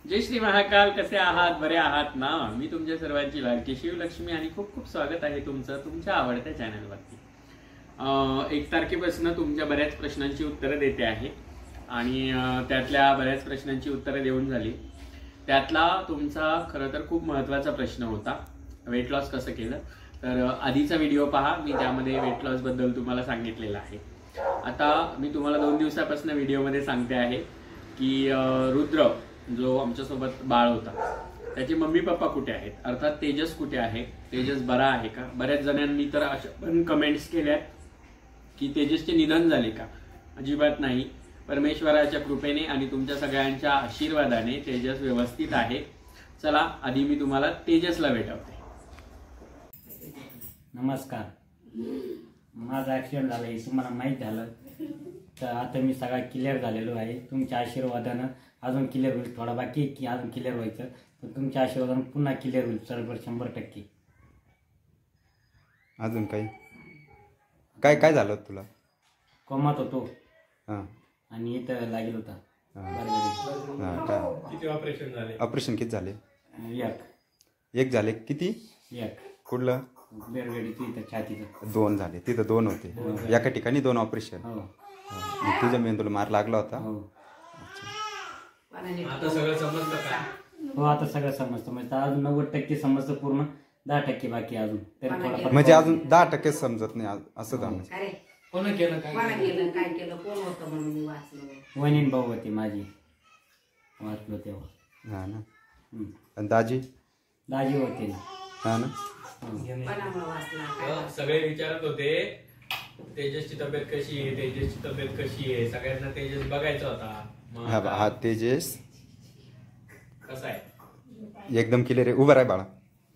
जय श्री महाकाल. कसे आहात? बरे आहात ना? मी तुमच्या सर्वांची लाडकी शिवलक्ष्मी आणि खूप खूप स्वागत आहे तुमचं तुमच्या आवडत्या चॅनलवरती. 1 तारखेपासून तुमच्या बऱ्याच प्रश्नांची उत्तरं देते आहे आणि त्यातल्या बऱ्याच प्रश्नांची उत्तरं देऊन झाली. त्यातला तुमचा खरं तर खूप महत्त्वाचा प्रश्न होता, वेट लॉस कसं केलं. तर आधीचा व्हिडिओ पहा, मी त्यामध्ये वेट लॉस बद्दल तुम्हाला सांगितलेलं आहे. आता मी तुम्हाला 2 दिवसापासून व्हिडिओमध्ये सांगते आहे की रुद्र जो आमच्यासोबत बाळ होता त्याचे मम्मी पप्पा कुठे आहेत, अर्थात तेजस कुठे आहे, तेजस बरा आहे का. बऱ्याच जणांनी तर अशा पण कमेंट्स केल्या की तेजसचे निधन झाले का. अजिबात नाही. परमेश्वराच्या कृपेने आणि तुमच्या सगळ्यांच्या आशीर्वादाने तेजस व्यवस्थित आहे. चला आधी मी तुम्हाला तेजसला भेटवते. नमस्कार. माझा ॲक्सिडेंट झाला हे तुम्हाला माहीत झालं, तर आता मी सगळा क्लिअर झालेलो आहे. तुमच्या आशीर्वादानं अजून क्लिअर होईल. थोडा बाकी आहे की अजून क्लिअर व्हायचं, तर तुमच्या आशीर्वादानं पुन्हा क्लिअर होईल 100%. अजून काही काय काय झालं तुला? कोमात होतो हां आणि इथं लागेल होता. किती ऑपरेशन झाले? ऑपरेशन किती झाले? एक झाले. किती? कुठलं? बेरगडीचं इथं छातीचं 2 झाले. तिथं 2 होते. एका ठिकाणी 2 ऑपरेशन. तुझ्या मेंदूला मार लागला होता. आता सगळं समजतं का? हो, आता सगळं समजतं. म्हणजे अजून 90% समजतं, पूर्ण 10% बाकी अजून. तरी थोडा म्हणजे अजून 10% समजत नाही असं झालं. कोण केलं काय केलं कोण होतं म्हणून मी वाचलो. वहिनी भाऊ होती माझी, वाचलो तेव्हा. हा ना. आणि दाजी होते ना. हा ना. सगळे विचारत होते तेजसची तब्येत कशी आहे, तेजसची तब्येत कशी आहे. सगळ्यांना तेजस बघायचा होता. हा तेजस कसा आहे? एकदम क्लिअर आहे. उभं राह बाळा.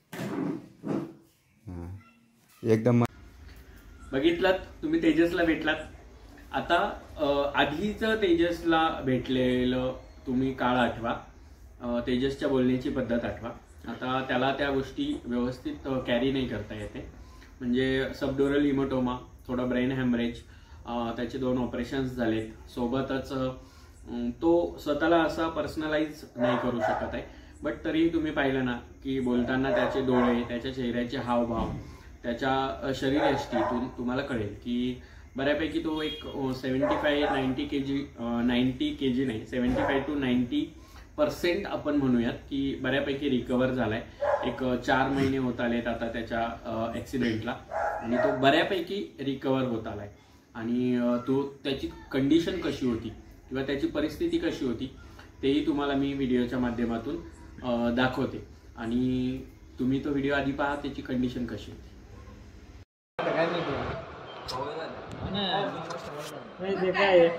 एकदम बघितलात तुम्ही तेजसला भेटलात. आता आधीच तेजसला भेटलेलं तुम्ही काळ आठवा, तेजसच्या बोलण्याची पद्धत आठवा. आता त्याला त्या गोष्टी व्यवस्थित कॅरी नाही करता येते. म्हणजे सबड्युरल हिमोटोमा, थोडा ब्रेन हॅमरेज, त्याचे 2 ऑपरेशन्स झालेत. सोबतच तो स्वतःला असा पर्सनलाइज नाही करू शकत आहे. बट तरीही तुम्ही पाहिलं ना की बोलताना त्याचे डोळे, त्याच्या चेहऱ्याचे हावभाव, त्याच्या शरीरयष्टीतून तुम्हाला कळेल की बऱ्यापैकी तो एक 75-90 kg 90 kg नाही 75 to 90% आपण म्हणूयात की बऱ्यापैकी रिकवर झालाय. एक 4 महिने होत आलेत आता त्याच्या ॲक्सिडेंटला आणि तो बऱ्यापैकी रिकवर होत आलाय. आणि त्याची कंडिशन कशी होती किंवा त्याची परिस्थिती कशी होती तेही तुम्हाला मी व्हिडिओच्या माध्यमातून दाखवते. आणि तुम्ही तो व्हिडिओ आधी पहा, त्याची कंडिशन कशी होती. काय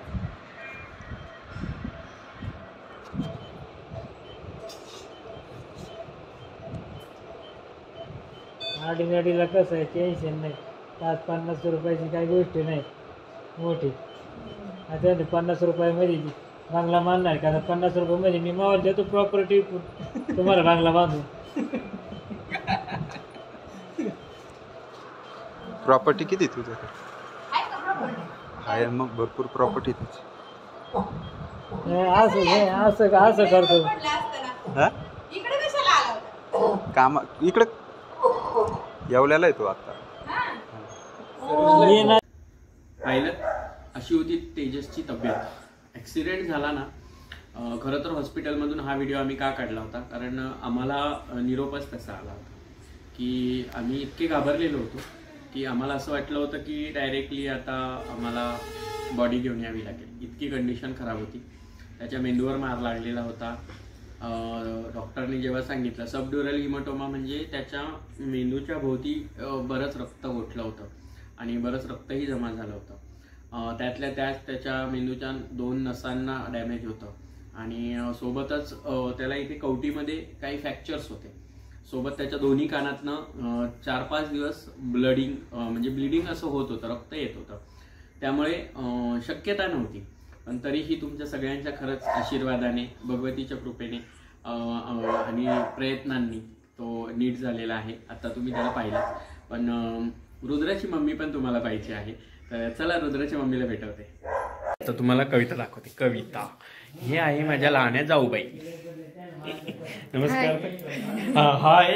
आडीगाडीला कसं आहे, टेन्शन नाही. 50 रुपयाची काही गोष्ट नाही मोठी. आता 50 रुपयामध्ये बांगला बांधणार का? 50 रुपयामध्ये मी मावळ देतो प्रॉपर्टी तुम्हाला बांगला बांधून. प्रॉपर्टी किती तुझ्याकडे आहे? मग भरपूर प्रॉपर्टी तुझी. असं करतो काम इकडे येवल्याला आहे तो आता. पाहिलं, अशी होती तेजसची तब्येत. ॲक्सिडेंट झाला ना. खरं तर हॉस्पिटलमधून हा व्हिडिओ आम्ही का काढला होता, कारण आम्हाला निरोपच तसा आला होता की आम्ही इतके घाबरलेलो होतो की आम्हाला असं वाटलं होतं की डायरेक्टली आता आम्हाला बॉडी घेऊन यावी लागेल. इतकी कंडिशन खराब होती. त्याच्या मेंदूवर मार लागलेला होता. डॉक्टरने जेव्हा सांगितलं सबड्युरल हिमोटोमा म्हणजे त्याच्या मेंदूच्या भोवती बरंच रक्त गोठलं होतं आणि बरंच रक्तही जमा झालं होतं. त्यातल्या त्यात त्याच्या मेंदूच्या 2 नसांना डॅमेज होतं आणि सोबतच त्याला इथे कवटीमध्ये काही फ्रॅक्चर्स होते. सोबत त्याच्या दोन्ही कानातनं 4-5 दिवस म्हणजे ब्लिडिंग असं होत होतं, रक्त येत होतं. त्यामुळे शक्यता नव्हती. पण तरीही तुमच्या सगळ्यांच्या खरंच आशीर्वादाने, भगवतीच्या कृपेने आणि प्रयत्नांनी तो नीट झालेला आहे. आता तुम्ही त्याला पाहिलं. पण रुद्राची मम्मी पण तुम्हाला पाहिजे आहे, तर चला रुद्राच्या मम्मीला भेटवते. तर तुम्हाला कविता दाखवते. कविता हे आहे माझ्या लहान्या जाऊबाई. नमस्कार हा हाय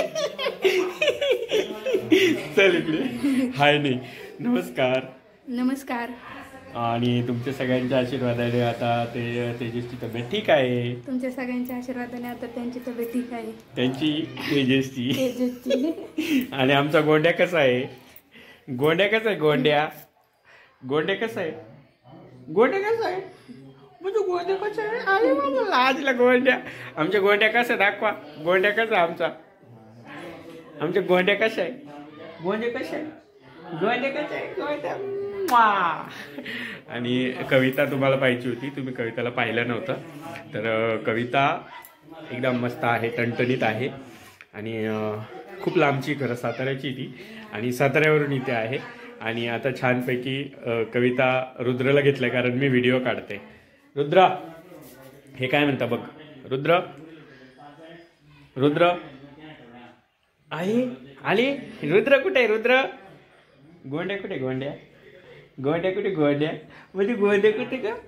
चल इकडे हाय नाही नमस्कार नमस्कार. आणि तुमच्या सगळ्यांच्या आशीर्वादाने आता ते तेजसची तब्येत ठीक आहे. तुमच्या सगळ्यांच्या आशीर्वादाने आता त्यांची तब्येत ठीक आहे. त्यांची तेजसची तेजसची. आणि आमचा गोंड्या कसा आहे? गोंड्या कसा आहे? गोंड्या कसा आहे? गोंड्या कसा आहे? म्हणजे गोंड्या कसा आहे? अरे बाबा लाजला गोंड्या. आमच्या गोंड्या कसा दाखवा. गोंड्या कसा आमचा? आमच्या गोंड्या कशा आहे? गोंड्या कशा आहे? गोंड्या कशा आहे? गोंड्या आणि कविता तुम्हाला पाहिजे होती, तुम्ही कविताला पाहिलं नव्हतं. तर कविता एकदम मस्त आहे, टणटणीत आहे आणि खूप लांबची, खरं साताऱ्याची ती, आणि साताऱ्यावरून इथे आहे. आणि आता छानपैकी कविता रुद्रला घेतलं कारण मी व्हिडिओ काढते. रुद्र हे काय म्हणता बघ. रुद्र रुद्र आहे आले. रुद्र कुठे आहे? रुद्र गोंड्या कुठे? गोंड्या गोंड्या कुठे? गोंड्या म्हणजे गोंड्या कुठे का?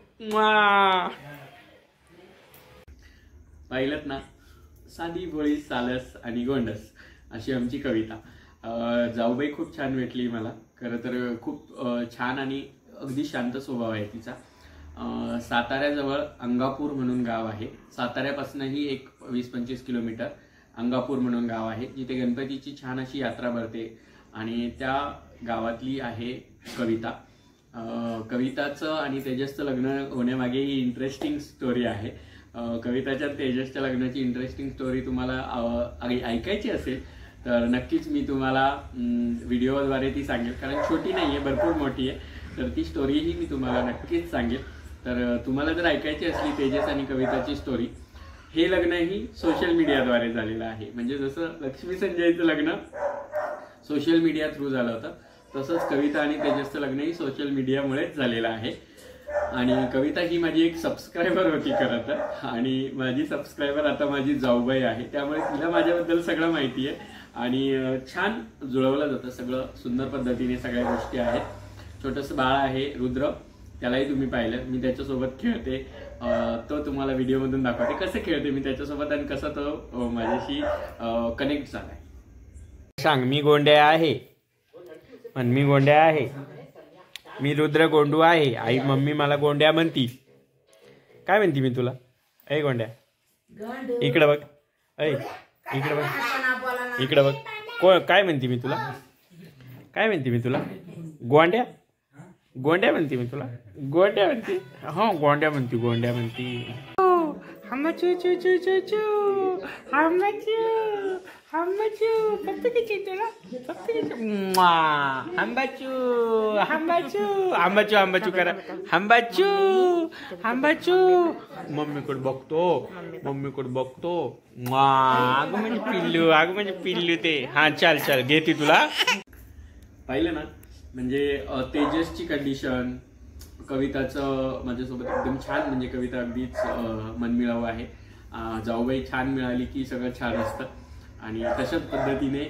पाहिलं ना, साधी भोळी सालस आणि गोंडस अशी आमची कविता. जाऊबाई खूप छान भेटली मला. खरं तर खूप छान आणि अगदी शांत स्वभाव आहे तिचा. साताऱ्याजवळ अंगापूर म्हणून गाव आहे. साताऱ्यापासूनही एक 20-25 किलोमीटर अंगापूर म्हणून गाव आहे, जिथे गणपतीची छान अशी यात्रा भरते. आणि त्या गावातली आहे कविता. कविताचं आणि तेजसचं लग्न होण्यामागे ही इंटरेस्टिंग स्टोरी आहे. कविताच्या तेजसच्या लग्नाची इंटरेस्टिंग स्टोरी तुम्हाला ऐकायची असेल तर नक्कीच मी तुम्हाला व्हिडिओद्वारे ती सांगेल, कारण छोटी नाही आहे, भरपूर मोठी आहे. तर ती स्टोरीही मी तुम्हाला नक्कीच सांगेल. तर तुम्हाला जर ऐकायची असली तेजस आणि कविताची स्टोरी, हे लग्नही सोशल मीडियाद्वारे झालेलं आहे. म्हणजे जसं लक्ष्मी संजयचं लग्न सोशल मीडिया थ्रू झालं होतं, तसंच कविता आणि तेजसचं लग्नही सोशल मीडियामुळेच झालेलं आहे. आणि कविता ही माझी एक सबस्क्रायबर होती खरं तर, आणि माझी सबस्क्रायबर आता माझी जाऊबाई आहे, त्यामुळे तिला माझ्याबद्दल सगळं माहिती आहे. आणि छान जुळवलं जातं सगळं, सुंदर पद्धतीने सगळ्या गोष्टी आहेत. छोटंसं बाळ आहे रुद्र, त्यालाही तुम्ही पाहिलं. मी त्याच्यासोबत खेळते, तो तुम्हाला व्हिडिओमधून दाखवते कसं खेळते मी त्याच्यासोबत आणि कसा तो माझ्याशी कनेक्ट झालाय. सांग मी गोंड्या आहे, आणि मी गोंड्या आहे, मी रुद्र गोंडू आहे. आई मम्मी मला गोंड्या म्हणती. काय म्हणती मी तुला? ऐ गोंड्या इकडे बघ, ऐ इकडे बघ, इकडे बघ. काय म्हणते मी तुला? काय म्हणते मी तुला? गोंड्या गोंड्या म्हणते मी तुला. गोंड्या म्हणते. हो गोंड्या म्हणते, गोंड्या म्हणते. हमचू चू चू चू चू हमचू हमचू फक्त किती तुला फक्त हमबाचू हमबाचू हमबाचू हमबाचू करा. हमबाचू हमबाचू मम्मीकडे बघतो, मम्मीकडे बघतो. अगं म्हणजे पिल्लू, अगं म्हणजे पिल्लू ते. हा चाल चाल घेते तुला. पाहिलं ना, म्हणजे तेजसची कंडिशन, कविताचं माझ्यासोबत एकदम छान, म्हणजे कविता अगदीच मनमिळावू आहे. जाऊबाई छान मिळाली की सगळं छान असतं. आणि तशाच पद्धतीने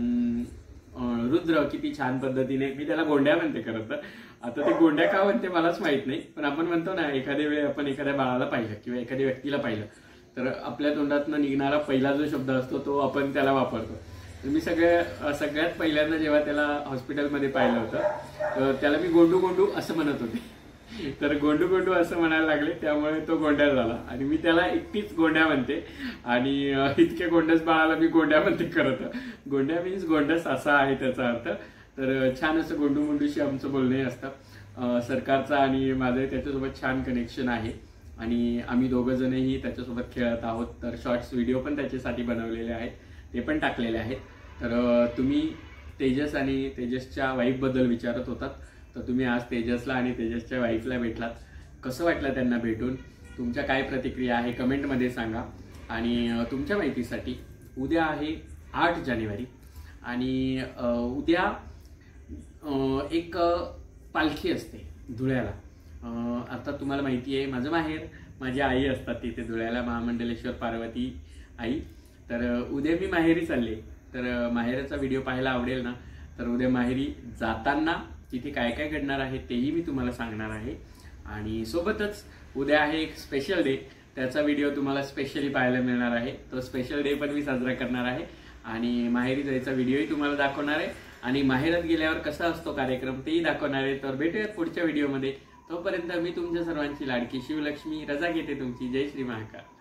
रुद्र किती छान पद्धतीने, मी त्याला गोंड्या म्हणते खरं तर. आता ते गोंड्या का म्हणते मलाच माहित नाही, पण आपण म्हणतो ना, एखाद्या वेळी आपण एखाद्या बाळाला पाहिलं किंवा एखाद्या व्यक्तीला पाहिलं तर आपल्या तोंडातनं निघणारा पहिला जो शब्द असतो तो आपण त्याला वापरतो. तर मी सगळ्यात पहिल्यांदा जेव्हा त्याला हॉस्पिटलमध्ये पाहिलं होतं तर त्याला मी गोंडू गोंडू असं म्हणत होते. तर गोंडू गोंडू असं म्हणायला लागले, त्यामुळे तो गोंड्या झाला. आणि मी त्याला एकटीच गोंड्या म्हणते, आणि इतक्या गोंडस बाळाला मी गोंड्या म्हणते. खरं तर गोंड्या मीन्स गोंडस असा आहे त्याचा अर्थ. तर छान असं गोंडू गोंडूशी आमचं बोलणंही असतं. सरकारचा आणि माझं त्याच्यासोबत छान कनेक्शन आहे, आणि आम्ही दोघं जणही त्याच्यासोबत खेळत आहोत. तर शॉर्ट्स व्हिडिओ पण त्याच्यासाठी बनवलेले आहेत, ते पण टाकलेले आहेत. तर तुम्ही तेजस आणि तेजसच्या वाईफबद्दल विचारत होतात, तर तुम्ही आज तेजसला आणि तेजसच्या वाईफला भेटलात. कसं वाटलं त्यांना भेटून? तुमच्या काय प्रतिक्रिया आहे कमेंटमध्ये सांगा. आणि तुमच्या माहितीसाठी उद्या आहे 8 जानेवारी, आणि उद्या एक पालखी असते धुळ्याला. आता तुम्हाला माहिती आहे माझं माहेर, माझी आई असतात तिथे धुळ्याला, महामंडलेश्वर पार्वती आई. तर उद्या मी माहेरी चालले, तर माहेरचा व्हिडिओ पाहायला आवडेल ना? तर उद्या माहेरी जाताना तिथे काय काय घडणार आहे तेही मी तुम्हाला सांगणार आहे. आणि सोबतच उद्या आहे एक स्पेशल डे, त्याचा व्हिडिओ तुम्हाला स्पेशली पाहायला मिळणार आहे. तो स्पेशल डे पण मी साजरा करणार आहे आणि माहेरी जायचा व्हिडिओही तुम्हाला दाखवणार आहे आणि माहेरात गेल्यावर कसा असतो कार्यक्रम तेही दाखवणार आहे. तर भेटूयात पुढच्या व्हिडिओमध्ये. तोपर्यंत मी तुमच्या सर्वांची लाडकी शिवलक्ष्मी रजा घेते तुमची. जय श्री महाकाल.